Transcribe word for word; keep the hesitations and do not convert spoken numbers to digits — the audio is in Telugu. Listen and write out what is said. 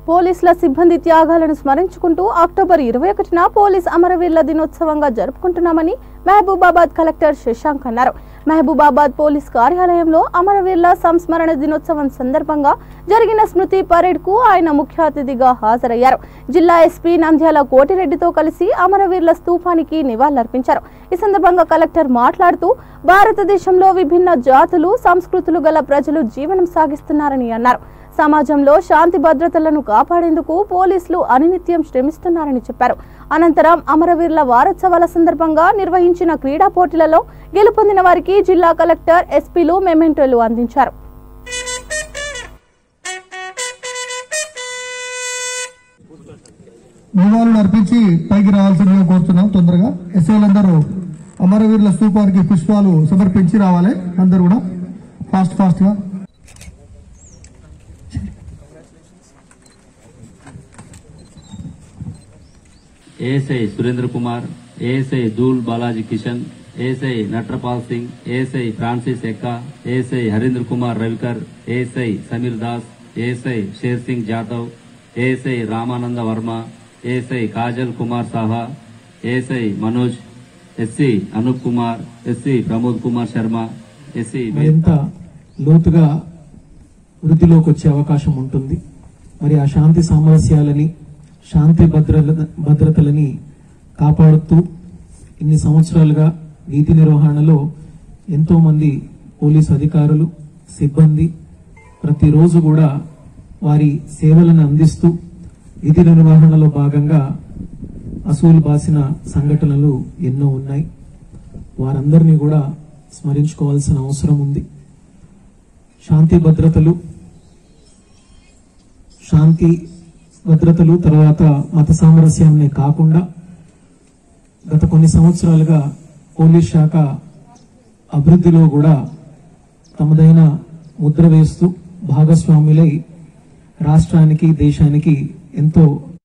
పోలీసుల సిబ్బంది త్యాగాలను స్మరించుకుంటూ అక్టోబర్ ఇరవై ఒకటిన పోలీస్ అమరవీరుల దినోత్సవంగా జరుపుకుంటున్నామని మహబూబాబాద్ కలెక్టర్ శశాంక్ అన్నారు. మహబూబాబాద్ పోలీస్ కార్యాలయంలో అమరవీరుల సంస్మరణ దినోత్సవం సందర్భంగా జరిగిన స్మృతి పరేడ్ కు ఆయన ముఖ్య అతిథిగా హాజరయ్యారు. జిల్లా ఎస్పీ నంద్యాల కోటిరెడ్డితో కలిసి అమరవీరుల స్తూపానికి నివాళులర్పించారు. ఈ సందర్భంగా కలెక్టర్ మాట్లాడుతూ భారతదేశంలో విభిన్న జాతులు సంస్కృతులు గల ప్రజలు జీవనం సాగిస్తున్నారని అన్నారు. సమాజంలో శాంతి భద్రతలను కాపాడేందుకు పోలీసులు అనినిత్యం శ్రమిస్తున్నారని చెప్పారు. అనంతరం అమరవీరుల వారోత్సవాల సందర్భంగా నిర్వహించిన క్రీడా పోటీలలో గెలుపొందిన వారికి జిల్లా కలెక్టర్ ఎస్పీలు మెమెంటోలు అందించారు. నివాళులు అర్పించి పైకి రావాల్సిందిగా కోరుతున్నాం. తొందరగా ఎస్ఐలందరూ అమరవీరుల స్తూపానికి పుష్పాలు సమర్పించి రావాలి. అందరూ కూడా ఫాస్ట్ ఫాస్ట్ గా. एएसआई सुरेंद्र कुमार, एएसआई दूल बालाजी किशन, एएसआई नटरपाल Singh, ASI Francis Ekka, ASI Harindra Kumar Ravikar, ASI Sameer Das, ASI Sher Singh Jadhav, ASI Ramanand Verma, ASI Kajal Kumar Saha, ASI Manoj, SC Anoop Kumar, SC Pramod Kumar Sharma, SC మరింత లోతుగా వృద్ధిలోకి వచ్చే అవకాశం ఉంటుంది. మరి ఆ శాంతి సామరస్యాలని శాంతి భద్రత భద్రతలని కాపాడుతూ ఇన్ని సంవత్సరాలుగా నీతి నిర్వహణలో ఎంతో మంది పోలీసు అధికారులు సిబ్బంది ప్రతిరోజు కూడా వారి సేవలను అందిస్తూ విధి నిర్వహణలో భాగంగా అసూలు బాసిన సంఘటనలు ఎన్నో ఉన్నాయి. వారందరినీ కూడా స్మరించుకోవాల్సిన అవసరం ఉంది. శాంతి భద్రతలు శాంతి భద్రతలు తర్వాత మత సామరస్యాన్ని కాకుండా గత కొన్ని సంవత్సరాలుగా పోలీస్ శాఖ అభివృద్ధిలో కూడా తమదైన ముద్ర వేస్తూ భాగస్వాములై రాష్ట్రానికి దేశానికి ఎంతో